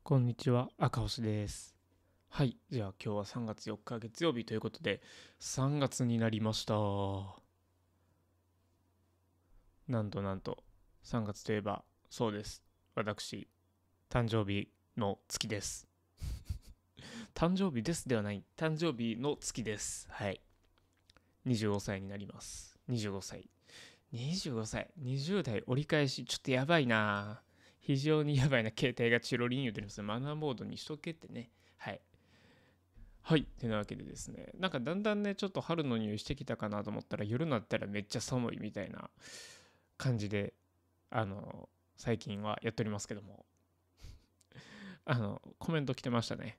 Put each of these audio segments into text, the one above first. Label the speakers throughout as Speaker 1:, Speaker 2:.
Speaker 1: こんにちは、赤星です。はい、じゃあ今日は3月4日月曜日ということで、3月になりました。なんと、3月といえば、そうです。私、誕生日の月です。誕生日ですではない、誕生日の月です。はい。25歳になります。25歳。25歳。20代折り返し、ちょっとやばいな。非常にやばいな。携帯がチロリン言うてるんです。マナーモードにしとけってね。はい。はい。てなわけでですね、なんかだんだんね、ちょっと春の匂いしてきたかなと思ったら、夜になったらめっちゃ寒いみたいな感じで、あの、最近はやっておりますけども、コメント来てましたね。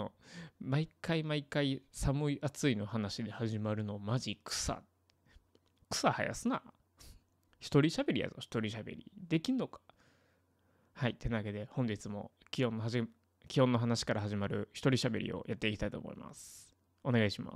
Speaker 1: 毎回寒い暑いの話で始まるのマジ草。草生やすな。一人喋りやぞ、一人喋り。できんのか。はい。てなわけで、本日も気温の話から始まる一人喋りをやっていきたいと思います。お願いします。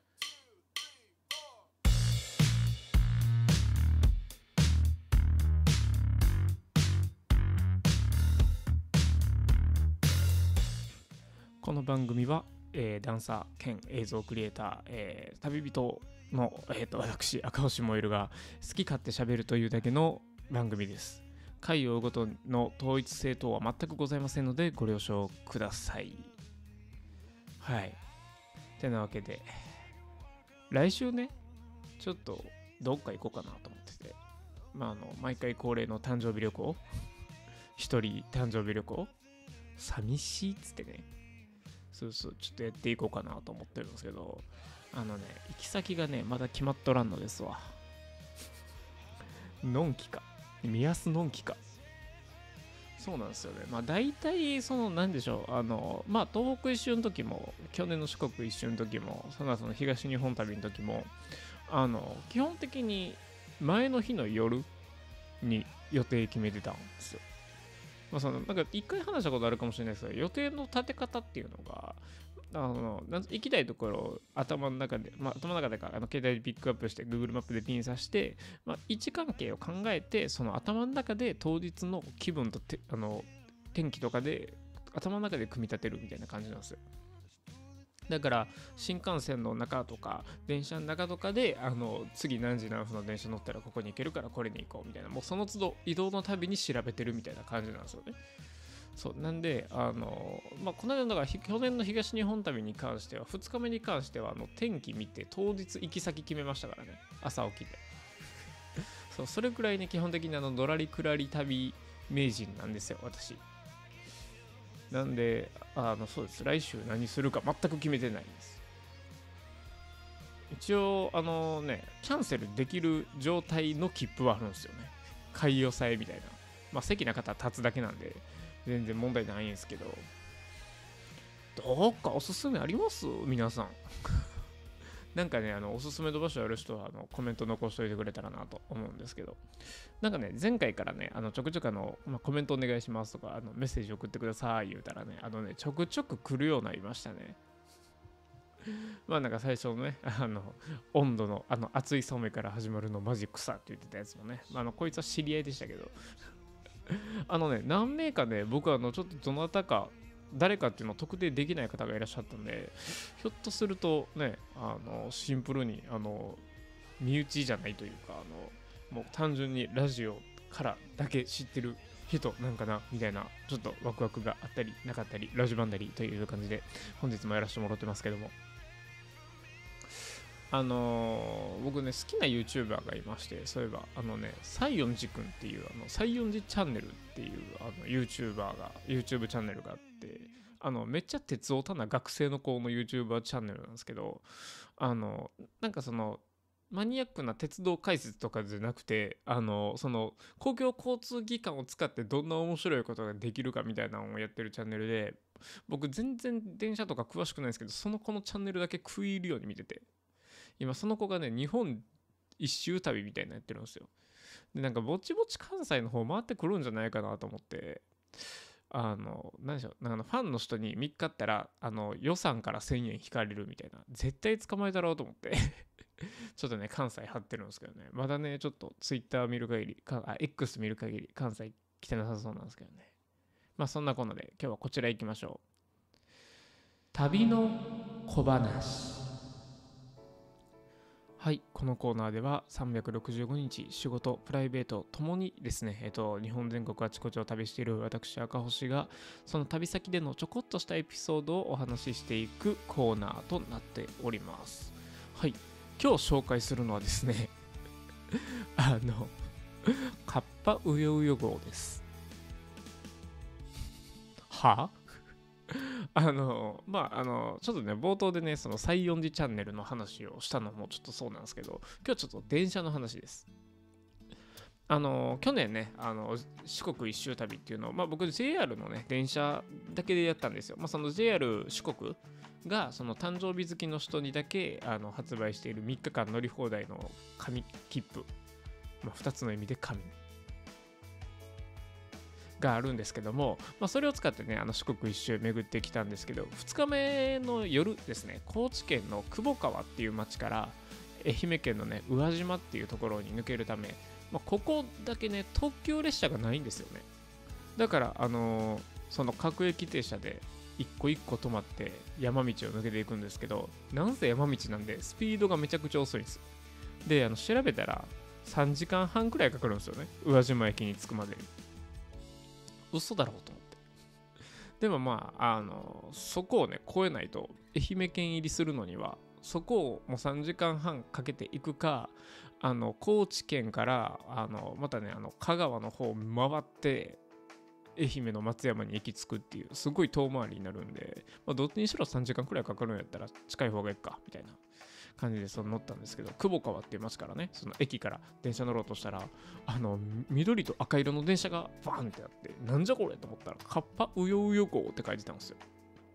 Speaker 1: この番組は、ダンサー兼映像クリエイター、旅人の、私赤星燃えるが好き勝手喋るというだけの番組です。回を追うごとの統一性等は全くございませんのでご了承ください。はい。てなわけで来週ね、ちょっとどっか行こうかなと思ってて、毎回恒例の誕生日旅行、一人誕生日旅行、寂しいっつってね、そうそう、ちょっとやっていこうかなと思ってるんですけど、行き先がね、まだ決まっとらんのですわ。のんきか。目安のんきか。そうなんですよね。大体、なんでしょう。東北一周の時も、去年の四国一周の時も、その東日本旅の時も、基本的に前の日の夜に予定決めてたんですよ。なんか一回話したことあるかもしれないですけど、予定の立て方っていうのが、行きたいところを頭の中で、頭の中でか、携帯でピックアップして、Google マップでピン刺して、位置関係を考えて、その頭の中で当日の気分と天気とかで、頭の中で組み立てるみたいな感じなんですよ。だから新幹線の中とか電車の中とかで次何時何分の電車乗ったらここに行けるからこれに行こうみたいな、もうその都度移動のたびに調べてるみたいな感じなんですよね。そうなんでこの間だから去年の東日本旅に関しては2日目に関しては天気見て当日行き先決めましたからね、朝起きて。そうそれくらいね、基本的にのらりくらり旅名人なんですよ私。なんでそうです、来週何するか全く決めてないんです。一応キャンセルできる状態の切符はあるんですよね。買い押さえみたいな。席な方は立つだけなんで全然問題ないんですけど、どっかおすすめあります皆さん。なんかね、おすすめの場所ある人はコメント残しておいてくれたらなと思うんですけど、なんかね、前回からね、ちょくちょくコメントお願いしますとか、メッセージ送ってください言うたらね、ちょくちょく来るようになりましたね。なんか最初のね、温度の熱い染めから始まるのマジ草って言ってたやつもね、こいつは知り合いでしたけど、何名かね、僕はちょっとどなたか誰かっていうのを特定できない方がいらっしゃったんで、ひょっとするとね、シンプルに身内じゃないというか、もう単純にラジオからだけ知ってる人なんかなみたいな、ちょっとワクワクがあったりなかったり、ラジバンダリという感じで本日もやらせてもらってますけども、僕ね、好きな YouTuber がいまして、そういえば、西園寺くんっていう、西園寺チャンネルっていう、YouTube チャンネルがあって、めっちゃ鉄オタな学生の子の YouTuber チャンネルなんですけど、あの、なんかマニアックな鉄道解説とかじゃなくて、公共交通機関を使ってどんな面白いことができるかみたいなのをやってるチャンネルで、僕全然電車とか詳しくないんですけど、その子のチャンネルだけ食い入るように見てて、今その子がね、日本一周旅みたいなのやってるんですよ。で、なんかぼちぼち関西の方回ってくるんじゃないかなと思って、何でしょう、なんかファンの人に3日あったら、予算から1000円引かれるみたいな、絶対捕まえたろうと思ってちょっとね、関西張ってるんですけどね、まだね、ちょっとツイッター見る限り、X 見る限り、関西来てなさそうなんですけどね。 まあそんなこんなで今日はこちら行きましょう。旅の小話。はい、このコーナーでは365日仕事プライベートともにですね、日本全国あちこちを旅している私赤星がその旅先でのちょこっとしたエピソードをお話ししていくコーナーとなっております。はい、今日紹介するのはですねカッパウヨウヨ号です。はちょっとね、冒頭でね、その西園寺チャンネルの話をしたのもちょっとそうなんですけど、今日ちょっと電車の話です。去年ね、四国一周旅っていうのを、僕 JR のね、電車だけでやったんですよ。その JR 四国が、その誕生日月の人にだけ発売している3日間乗り放題の紙切符。2つの意味で紙。があるんですけども、それを使ってね四国一周巡ってきたんですけど、2日目の夜ですね、高知県の窪川っていう町から愛媛県のね宇和島っていうところに抜けるため、ここだけね特急列車がないんですよね。だからその各駅停車で一個一個止まって山道を抜けていくんですけど、なんせ山道なんでスピードがめちゃくちゃ遅いんです。で調べたら3時間半くらいかかるんですよね、宇和島駅に着くまでに。嘘だろうと思って。でもそこをね越えないと、愛媛県入りするのにはそこをもう3時間半かけていくか、高知県からまたね香川の方を回って愛媛の松山に駅着くっていうすごい遠回りになるんで、どっちにしろ3時間くらいかかるんやったら近い方がいいかみたいな感じで乗ったんですけど、窪川っていう町からね、その駅から電車乗ろうとしたら、緑と赤色の電車がバーンってあって、なんじゃこれと思ったら、カッパウヨウヨ号って書いてたんですよ。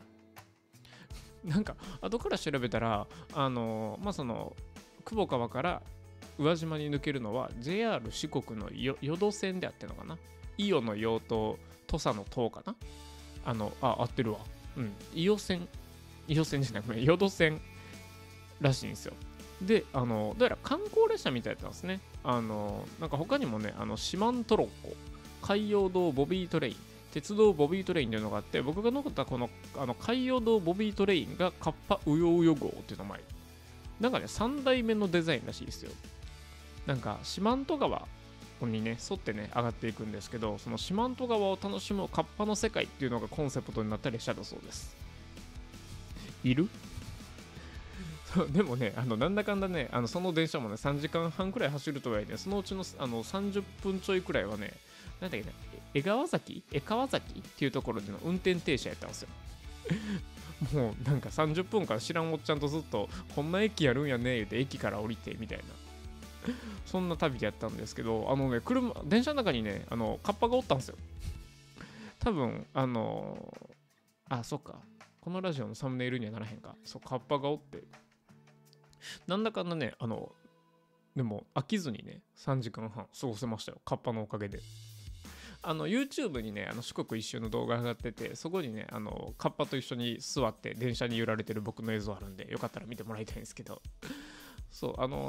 Speaker 1: なんか、後から調べたら、その、窪川から宇和島に抜けるのは JR 四国の淀線であってのかな。伊予の洋と土佐の東かな。合ってるわ。うん。伊予線じゃなくて、淀線らしいんですよ。で、どうやら観光列車みたいだったんですね。なんか他にもね、四万十六湖、海洋堂ボビートレイン、鉄道ボビートレインというのがあって、僕が乗ったこの海洋堂ボビートレインがカッパウヨウヨ号っていう名前。なんかね、3代目のデザインらしいですよ。なんか四万十川にね、沿ってね、上がっていくんですけど、その四万十川を楽しむカッパの世界っていうのがコンセプトになった列車だそうです。いるでもね、なんだかんだね、その電車もね、3時間半くらい走るとはいえね、そのうちの30分ちょいくらいはね、なんだっけね、江川崎っていうところでの運転停車やったんですよ。もうなんか30分間知らんおっちゃんとずっと、こんな駅やるんやね言うて駅から降りてみたいな。そんな旅でやったんですけど、電車の中にね、カッパがおったんですよ。多分、そっか。このラジオのサムネイルにはならへんか。そう、カッパがおって、なんだかんだね、でも飽きずにね、3時間半過ごせましたよ。カッパのおかげで。YouTube にね、四国一周の動画が上がってて、そこにね、カッパと一緒に座って電車に揺られてる僕の映像あるんで、よかったら見てもらいたいんですけど、そう、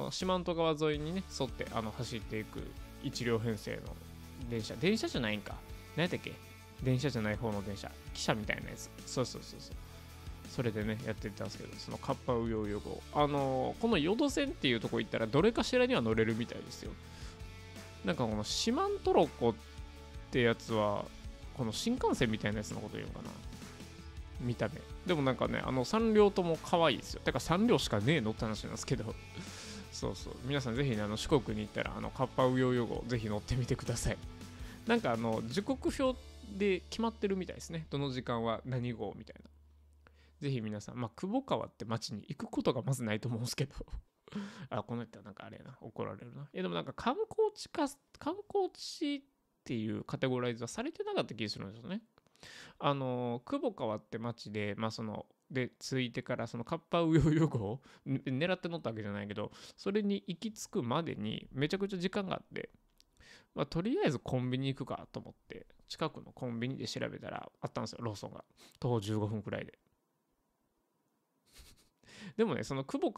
Speaker 1: 四万十川沿いにね、沿って走っていく1両編成の電車じゃないんか。何やったっけ、電車じゃない方の電車。汽車みたいなやつ。そう。それでね、やってたんですけど、そのカッパウヨウヨ号。この淀線っていうとこ行ったら、どれかしらには乗れるみたいですよ。なんかこの四万十六湖ってやつは、この新幹線みたいなやつのこと言うのかな。見た目。でもなんかね、3両とも可愛いですよ。てか3両しかねえのって話なんですけど。そう。皆さんぜひね、四国に行ったら、カッパウヨウヨ号、ぜひ乗ってみてください。なんか時刻表で決まってるみたいですね。どの時間は何号みたいな。ぜひ皆さん、窪川って町に行くことがまずないと思うんですけどこの人はなんかあれやな、怒られるな。でもなんか観光地っていうカテゴライズはされてなかった気がするんですよね。窪川って町で、で、着いてから、そのカッパウヨウヨ号狙って乗ったわけじゃないけど、それに行き着くまでにめちゃくちゃ時間があって、とりあえずコンビニ行くかと思って、近くのコンビニで調べたらあったんですよ、ローソンが。徒歩15分くらいで。でもね、その窪川っ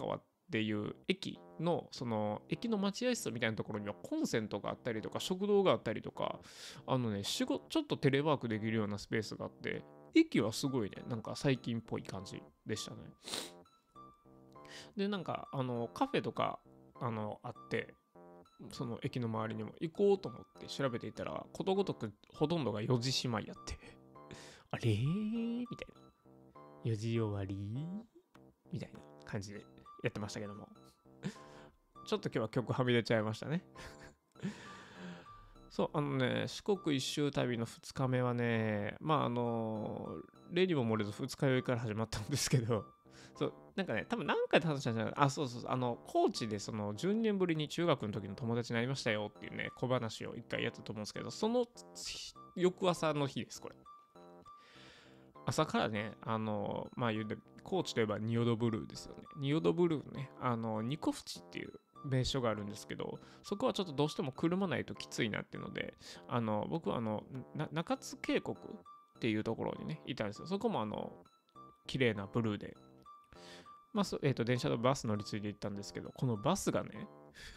Speaker 1: っていう駅のその駅の待合室みたいなところにはコンセントがあったりとか食堂があったりとか、仕事ちょっとテレワークできるようなスペースがあって、駅はすごいね、なんか最近っぽい感じでしたね。で、なんかカフェとかあって、その駅の周りにも行こうと思って調べていたら、ことごとくほとんどが4時しまいやってあれみたいな、4時終わりみたいな感じでやってましたけどもちょっと今日は曲はみ出ちゃいましたねそう、四国一周旅の2日目はね、例にも漏れず2日酔いから始まったんですけど、そう、なんかね、多分何回話したんじゃないか、そう、高知でその12年ぶりに中学の時の友達になりましたよっていうね、小話を1回やったと思うんですけど、その翌朝の日です、これ。朝からね、高知といえば仁淀ブルーですよね。仁淀ブルーね、ニコフチっていう名所があるんですけど、そこはちょっとどうしても車ないときついなっていうので、僕は中津渓谷っていうところにね、いたんですよ。そこも綺麗なブルーで、電車とバス乗り継いで行ったんですけど、このバスがね、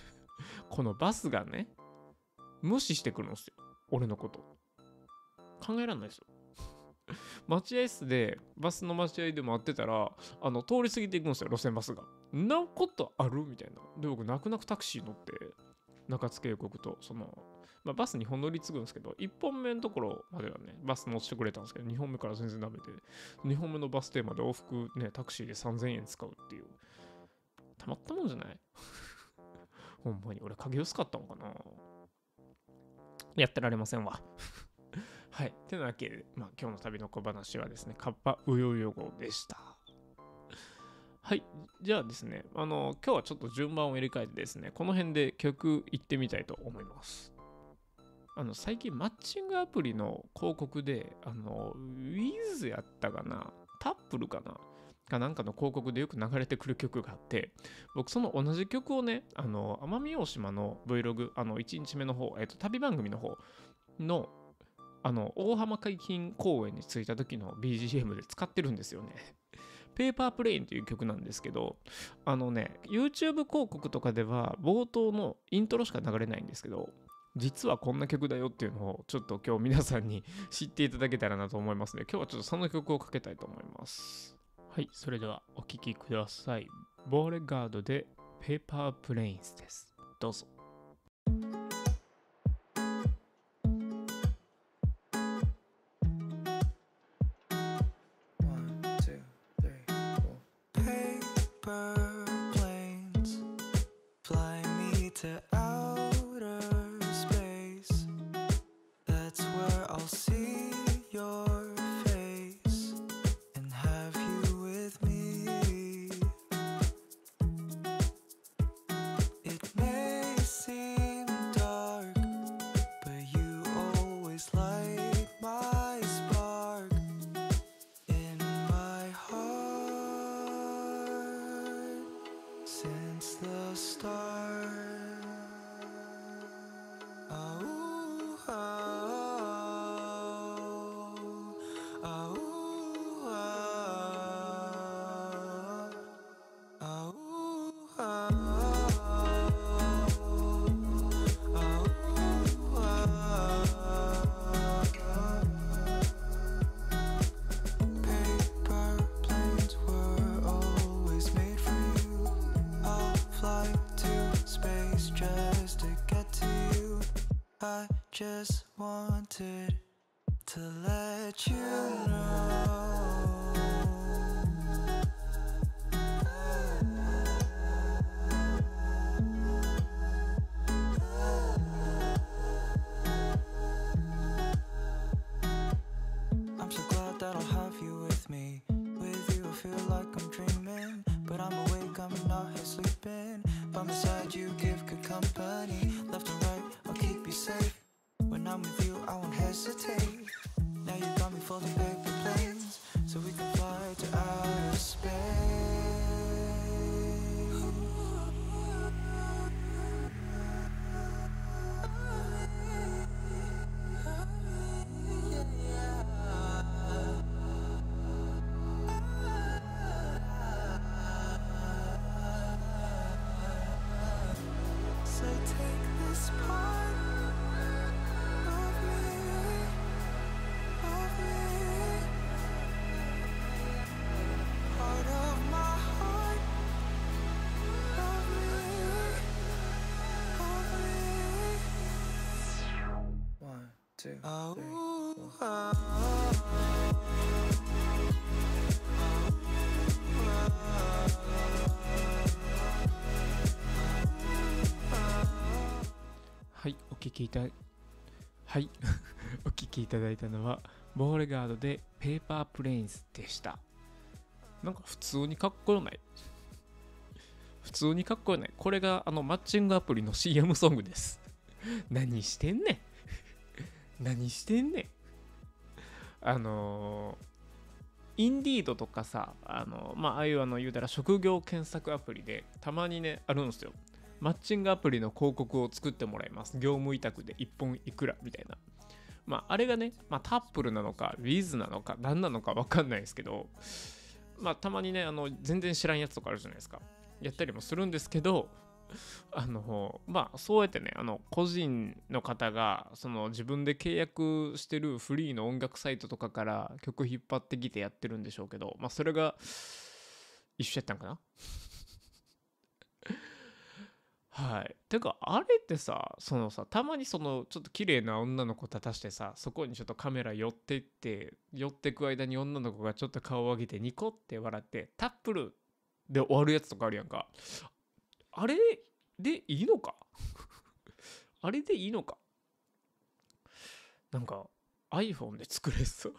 Speaker 1: 無視してくるんですよ。俺のこと。考えられないですよ。待合室でバスの待合で待ってたら通り過ぎていくんですよ、路線バスが。なことあるみたいな。で、僕泣く泣くタクシー乗って中津渓谷とバス2本乗り継ぐんですけど、1本目のところまではねバス乗せてくれたんですけど、2本目から全然ダメで、2本目のバス停まで往復ねタクシーで3000円使うっていう、たまったもんじゃないほんまに俺影薄かったのかな。やってられませんわはい。てなわけで、今日の旅の小話はですね、カッパウヨウヨ号でした。はい。じゃあですね、今日はちょっと順番を入れ替えてですね、この辺で曲いってみたいと思います。最近マッチングアプリの広告で、Wiz やったかな、タップルかな、なんかの広告でよく流れてくる曲があって、僕その同じ曲をね、奄美大島の Vlog、1日目の方、旅番組の方の大浜海浜公園に着いた時の BGM で使ってるんですよね。ペーパープレインという曲なんですけど、YouTube 広告とかでは冒頭のイントロしか流れないんですけど、実はこんな曲だよっていうのをちょっと今日皆さんに知っていただけたらなと思いますので、今日はちょっとその曲をかけたいと思います。はい、それではお聴きください。ボーレガードでペーパープレインスです。どうぞ。
Speaker 2: Just wanted to let you know I'm so glad that I'll have you with me. With you I feel like I'm dreaming, but I'm awake, I'm not here sleeping. By my side you give good company. Left and right, I'll keep you safe. When I'm with you, I won't hesitate. Now you got me falling, baby. 2, 3,
Speaker 1: はい、お聞きいただいたのはボーレガードでペーパープレインズでした。なんか普通にかっこよない？普通にかっこよない？これがマッチングアプリの CM ソングです。何してんねん何してんねん。インディードとかさ、ああいう言うたら職業検索アプリでたまにねあるんですよ。マッチングアプリの広告を作ってもらいます。業務委託で1本いくらみたいな。あれがね、タップルなのか、ウィズなのか、何なのか分かんないですけど、たまにね、全然知らんやつとかあるじゃないですか。やったりもするんですけど、そうやってね、個人の方が、自分で契約してるフリーの音楽サイトとかから曲引っ張ってきてやってるんでしょうけど、それが一緒やったんかな。はい。てか、あれってさ、たまにちょっと綺麗な女の子立たしてさ、そこにちょっとカメラ寄ってって、寄ってく間に女の子がちょっと顔を上げてニコって笑って、タップルで終わるやつとかあるやんか。あれでいいのかあれでいいのか。なんか iPhone で作れそう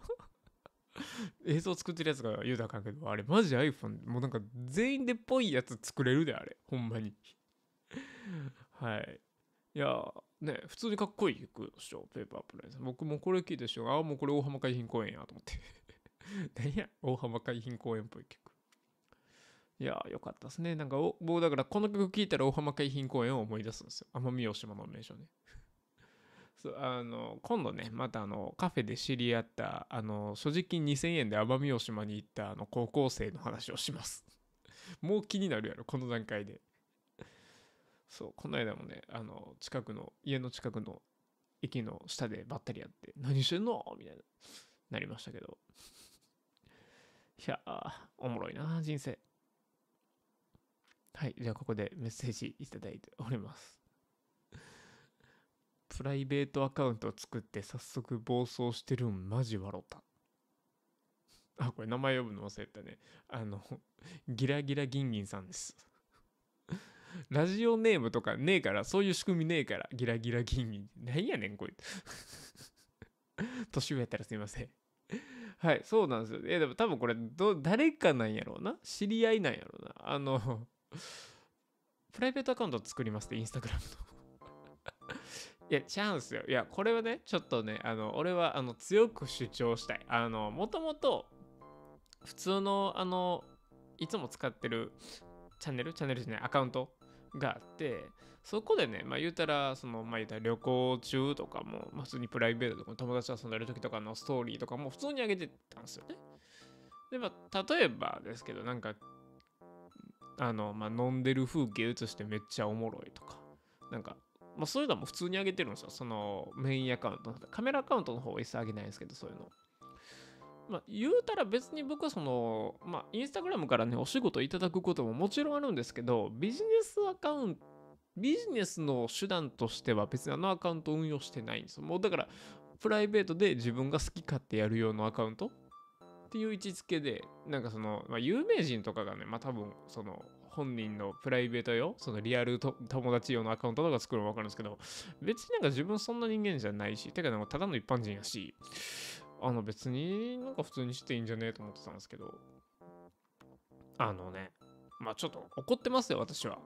Speaker 1: 映像作ってるやつが言うたらあかんけど、あれマジ iPhone もうなんか全員でっぽいやつ作れるで、あれほんまにはい。いやね、普通にかっこいい曲でしょ、ペーパープレイス。僕もこれ聞いたし、もうこれ大浜海浜公園やと思って何や大浜海浜公園っぽい曲。いやよかったですね。なんか僕だからこの曲聴いたら大浜海浜公園を思い出すんですよ。奄美大島の名所ねそう今度ねまたカフェで知り合った所持金2000円で奄美大島に行った高校生の話をしますもう気になるやろこの段階で。そうこの間もね家の近くの駅の下でばったりやって何してんのみたいななりましたけど、いやおもろいな人生。はい、じゃあここでメッセージいただいております。プライベートアカウントを作って早速暴走してるんマジ笑った。これ名前呼ぶの忘れたね。ギラギラギンギンさんですラジオネームとかねえから、そういう仕組みねえから、ギラギラギンギン。何やねんこい年上やったらすいませんはい、そうなんですよ。でも多分これ誰かなんやろうな。知り合いなんやろうな。プライベートアカウント作りますって、インスタグラムのいや、チャンスよ。いや、これはね、ちょっとね、俺は強く主張したい。もともと、普通の、いつも使ってるチャンネルじゃない、アカウントがあって、そこでね、言うたら、言うたら旅行中とかも、普通にプライベートとか友達と遊んでる時とかのストーリーとかも普通に上げてたんですよね。で、例えばですけど、なんか、飲んでる風景映してめっちゃおもろいとか、なんか、そういうのも普通に上げてるんですよ。そのメインアカウントのカメラアカウントの方は一切上げないんですけど、そういうの。言うたら別に僕はインスタグラムからね、お仕事いただくことももちろんあるんですけど、ビジネスの手段としては別にアカウント運用してないんですよ。もうだから、プライベートで自分が好き勝手やるようなアカウントっていう位置づけで、なんか有名人とかがね、多分本人のプライベート用、リアル友達用のアカウントとか作るの分かるんですけど、別になんか自分そんな人間じゃないし、てかなんかただの一般人やし、別になんか普通にしていいんじゃねえと思ってたんですけど、ちょっと怒ってますよ、私は。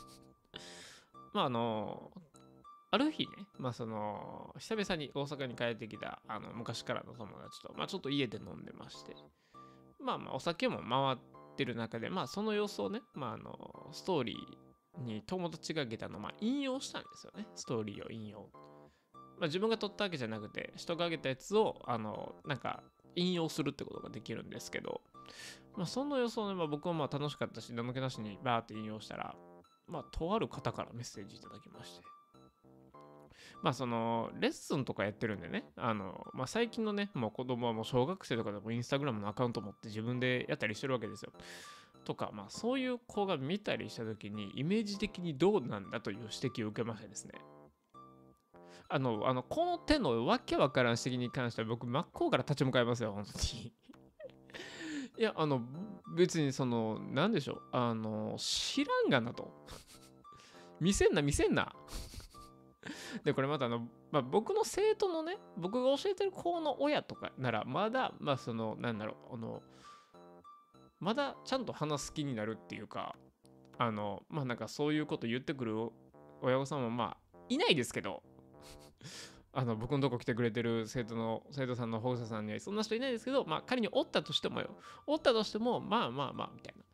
Speaker 1: ある日ね、久々に大阪に帰ってきた、昔からの友達と、ちょっと家で飲んでまして、お酒も回ってる中で、その様子をね、ストーリーに友達が挙げたのを、引用したんですよね、ストーリーを引用。自分が撮ったわけじゃなくて、人が挙げたやつを、なんか、引用するってことができるんですけど、その様子をね、僕は楽しかったし、名抜けなしにバーって引用したら、とある方からメッセージいただきまして、レッスンとかやってるんでね、最近のね、もう子供はもう小学生とかでもインスタグラムのアカウント持って自分でやったりしてるわけですよ。とか、そういう子が見たりしたときに、イメージ的にどうなんだという指摘を受けましてですね。 この手のわけわからん指摘に関しては僕真っ向から立ち向かいますよ、本当に。いや、別になんでしょう、知らんがなと。見せんな。で、これまた僕の生徒のね、僕が教えてる子の親とかなら、まだ、なんだろう、まだちゃんと話す気になるっていうか、なんかそういうこと言ってくる親御さんもいないですけど、僕のとこ来てくれてる生徒さんの保護者さんにはそんな人いないですけど、仮におったとしても、みたいな。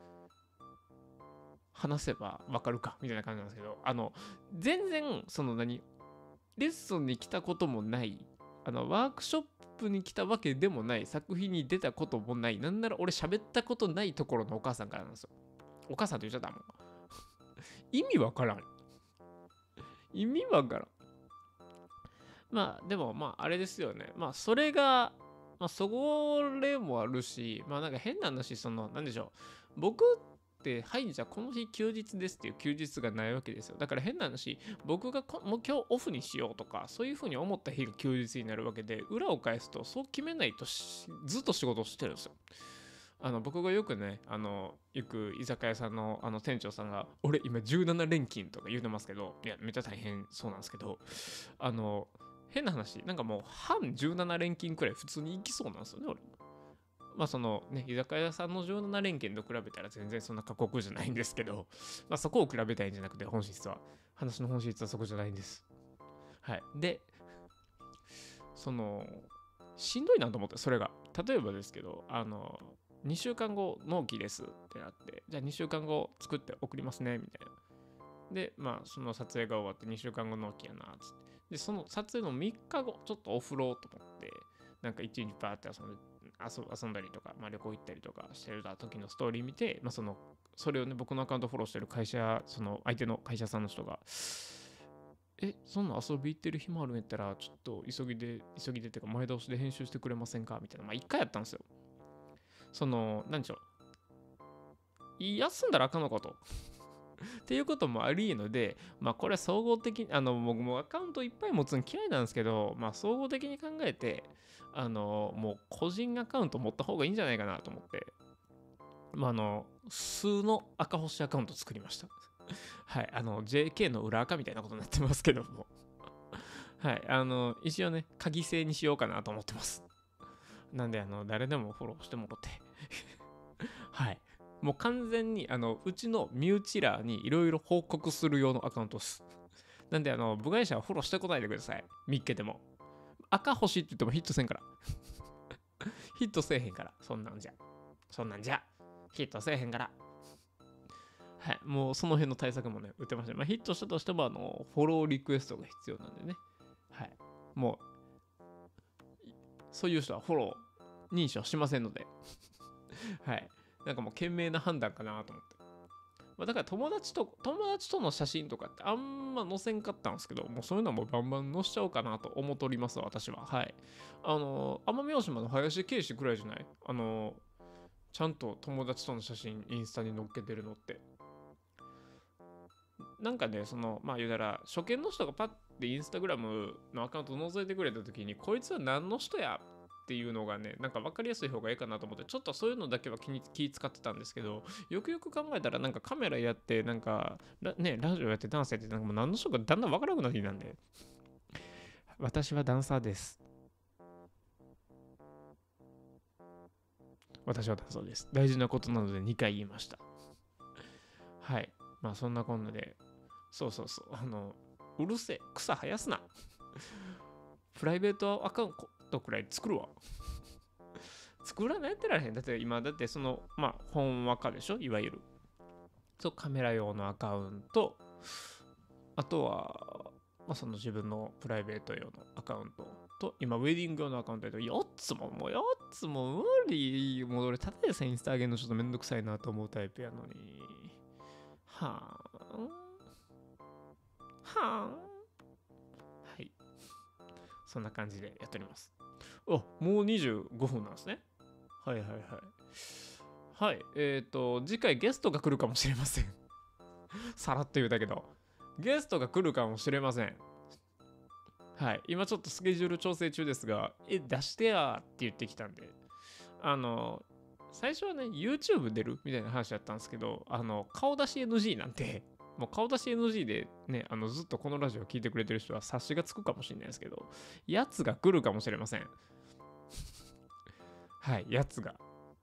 Speaker 1: 話せばわかるかみたいな感じなんですけど、全然レッスンに来たこともない、ワークショップに来たわけでもない、作品に出たこともない、なんなら俺喋ったことないところのお母さんからなんですよ。お母さんと言っちゃったもん。意味わからん。でもあれですよね。それが、それもあるし、なんか変な話、なんでしょう。僕ってはいじゃあこの日休日ですっていう休日がないわけですよ。だから変な話、僕がもう今日オフにしようとかそういう風に思った日が休日になるわけで、裏を返すとそう決めないとずっと仕事をしてるんですよ。僕がよくね、よく居酒屋さんの店長さんが俺今17連勤とか言うてますけど、いやめっちゃ大変そうなんですけど、変な話、なんかもう半17連勤くらい普通に行きそうなんですよね、俺。居酒屋さんの17連勤と比べたら全然そんな過酷じゃないんですけど、そこを比べたいんじゃなくて、話の本質はそこじゃないんです。はい。で、しんどいなと思って、それが。例えばですけど、2週間後納期ですってなって、じゃあ2週間後作って送りますね、みたいな。で、その撮影が終わって2週間後納期やな、つって。で、その撮影の3日後、ちょっとオフローと思って、なんか1日バーって遊んだりとか、旅行行ったりとかしてる時のストーリー見て、それをね、僕のアカウントフォローしてる会社、相手の会社さんの人が、そんな遊び行ってる暇あるんやったら、ちょっと急ぎでってか前倒しで編集してくれませんかみたいな、1回やったんですよ。何でしょう。休んだらあかんのかと。っていうこともありえので、これは総合的に、僕もアカウントいっぱい持つの嫌いなんですけど、総合的に考えて、もう個人アカウント持った方がいいんじゃないかなと思って、数の赤星アカウント作りました。はい、JK の裏垢みたいなことになってますけども。はい、一応ね、鍵制にしようかなと思ってます。なんで、誰でもフォローしてもらって。はい。もう完全にうちの身内らにいろいろ報告する用のアカウントです。なんで部外者はフォローしてこないでください。見っけても。赤星って言ってもヒットせんから。ヒットせえへんから。そんなんじゃ。ヒットせえへんから。はい。もうその辺の対策もね、打ってました。ヒットしたとしてもフォローリクエストが必要なんでね。はい。もう、そういう人はフォロー認証しませんので。はい。なんかもう賢明な判断かなと思って。だから友達との写真とかってあんま載せんかったんですけど、もうそういうのもバンバン載しちゃおうかなと思っております、私は。はい。奄美大島の林圭司くらいじゃない？ちゃんと友達との写真インスタに載っけてるのって。なんかね、言うたら、初見の人がパッてインスタグラムのアカウント覗いてくれた時に、こいつは何の人やっていうのがね、なんか分かりやすい方がいいかなと思って、ちょっとそういうのだけは気使ってたんですけど、よくよく考えたら、なんかカメラやって、なんか、ラジオやってダンスやって、なんかもう何の人かだんだん分からなくなってきたんで。私はダンサーです。私はダンサーです。大事なことなので2回言いました。はい。そんなこんなで、そう。うるせえ、草生やすな。プライベートアカウントくらい作るわ。作らないやってられへん。だって今、本話かでしょ、いわゆる。カメラ用のアカウント、あとは、自分のプライベート用のアカウントと、今、ウェディング用のアカウントで4つも無理。もう俺、ただでさえインスタ上げるのちょっとめんどくさいなと思うタイプやのに。はあ。はい。そんな感じでやっております。もう25分なんですね。はい。はい。次回ゲストが来るかもしれません。さらっと言うだけど。ゲストが来るかもしれません。 はい、今ちょっとスケジュール調整中ですが、出してやって言ってきたんで、最初はね、YouTube 出るみたいな話だったんですけど、顔出し NG なんて、もう顔出し NG でね、ずっとこのラジオ聞いてくれてる人は察しがつくかもしれないですけど、やつが来るかもしれません。はい、やつが。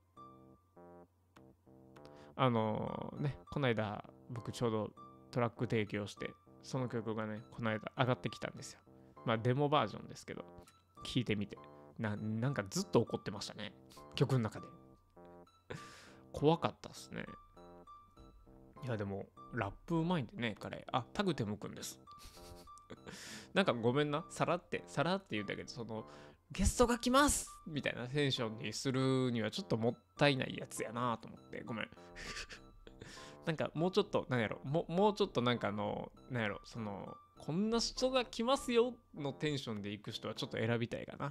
Speaker 1: ね、この間、僕ちょうどトラック提供して、その曲がね、この間上がってきたんですよ。まあ、デモバージョンですけど、聞いてみて。なんかずっと怒ってましたね。曲の中で。怖かったっすね。いや、でも、ラップうまいんでね、彼。タグテムくんです。なんかごめんな。さらって言うんだけど、ゲストが来ますみたいなテンションにするにはちょっともったいないやつやなと思って、ごめん。なんかもうちょっと、なんやろ、もうちょっとなんかなんやろ、こんな人が来ますよのテンションで行く人はちょっと選びたいかな。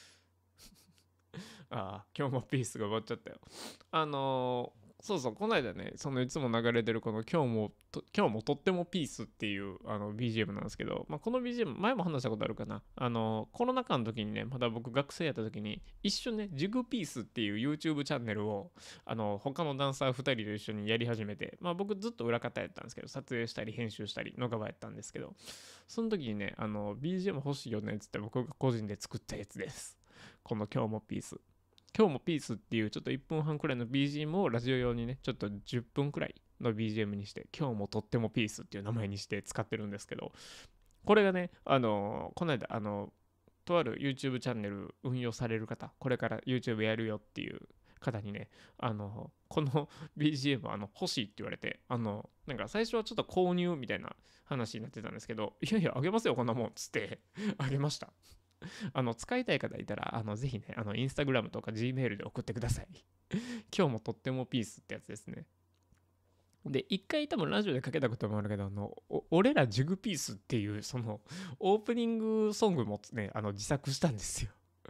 Speaker 1: 今日もピースが終わっちゃったよ。そうそう、この間ね、いつも流れてるこの今日もとってもピースっていうBGM なんですけど、この BGM、前も話したことあるかな。コロナ禍の時にね、まだ僕学生やった時に、一緒ね、ジグピースっていう YouTube チャンネルを、他のダンサー2人と一緒にやり始めて、僕ずっと裏方やったんですけど、撮影したり編集したりの側やったんですけど、その時にね、BGM 欲しいよねっつって僕が個人で作ったやつです。この今日もピース。今日もピースっていうちょっと1分半くらいの BGM をラジオ用にね、ちょっと10分くらいの BGM にして、今日もとってもピースっていう名前にして使ってるんですけど、これがね、この間、とある YouTube チャンネル運用される方、これから YouTube やるよっていう方にね、この BGM 欲しいって言われて、なんか最初はちょっと購入みたいな話になってたんですけど、いやいや、あげますよ、こんなもん、つって、あげました。使いたい方いたら、ぜひね、インスタグラムとか Gmail で送ってください。今日もとってもピースってやつですね。で、一回多分ラジオでかけたこともあるけど、俺らジグピースっていう、オープニングソングもね、自作したんですよ。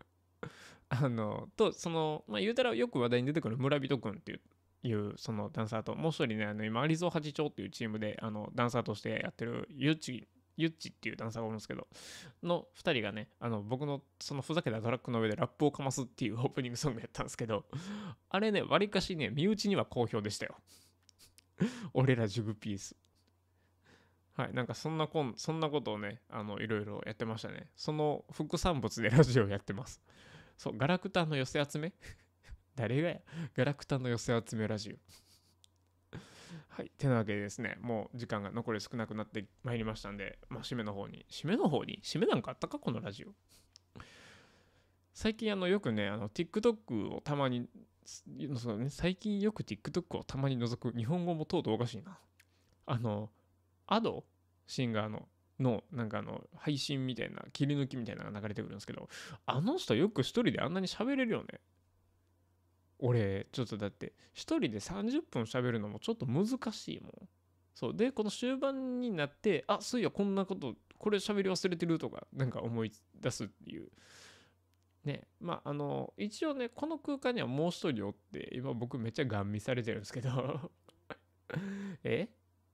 Speaker 1: 言うたらよく話題に出てくる村人くんっていうそのダンサーと、もう一人ね、今、アリゾ八丁っていうチームで、ダンサーとしてやってるユッチっていうダンサーがおるんですけど、の2人がね、僕のそのふざけたトラックの上でラップをかますっていうオープニングソングやったんですけど、あれね、わりかしね、身内には好評でしたよ。俺らジグピース。はい、なんかそんなことをね、いろいろやってましたね。その副産物でラジオやってます。そう、ガラクタの寄せ集め誰がやガラクタの寄せ集めラジオ。はい。てなわけでですね、もう時間が残り少なくなってまいりましたんで、締めなんかあったかこのラジオ。最近よくね、TikTok をたまに、最近よく TikTok をたまに覗く、日本語もとうとうおかしいな。アドシンガーのなんか配信みたいな、切り抜きみたいなのが流れてくるんですけど、あの人よく一人であんなに喋れるよね。俺、ちょっとだって、一人で30分喋るのもちょっと難しいもん。そう。で、この終盤になって、そういや、こんなこと、これ喋り忘れてるとか、なんか思い出すっていう。ね。一応ね、この空間にはもう一人おって、今僕めっちゃガン見されてるんですけど。え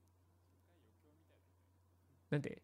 Speaker 1: なんで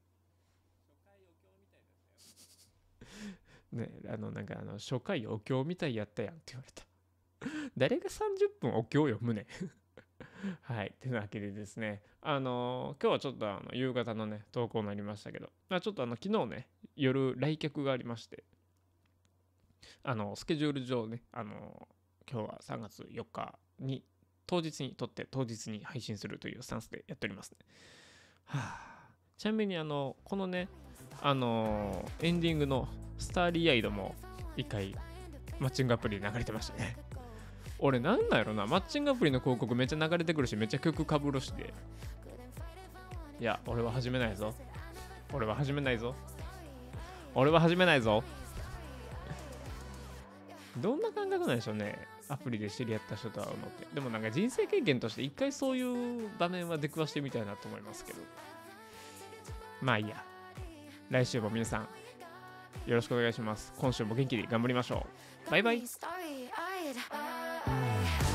Speaker 1: ね、なんか初回お経みたいやったやんって言われた。誰が30分お経読むねはい。というわけでですね、今日はちょっと夕方のね、投稿になりましたけど、ちょっと昨日ね、夜来客がありまして、スケジュール上ね、今日は3月4日に、当日に撮って当日に配信するというスタンスでやっておりますね。ちなみにこのね、エンディングのスターリーアイドも一回マッチングアプリで流れてましたね。俺なんだろな、マッチングアプリの広告めっちゃ流れてくるし、めっちゃ曲かぶるしで、いや、俺は始めないぞ。どんな感覚なんでしょうね、アプリで知り合った人と会うのって。でもなんか人生経験として一回そういう場面は出くわしてみたいなと思いますけど、まあいいや。来週も皆さんよろしくお願いします。今週も元気に頑張りましょう。バイバイ。